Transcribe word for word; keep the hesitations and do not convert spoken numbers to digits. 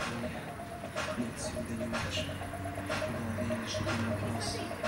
Нет сил днем больше. В голове лишь один вопрос.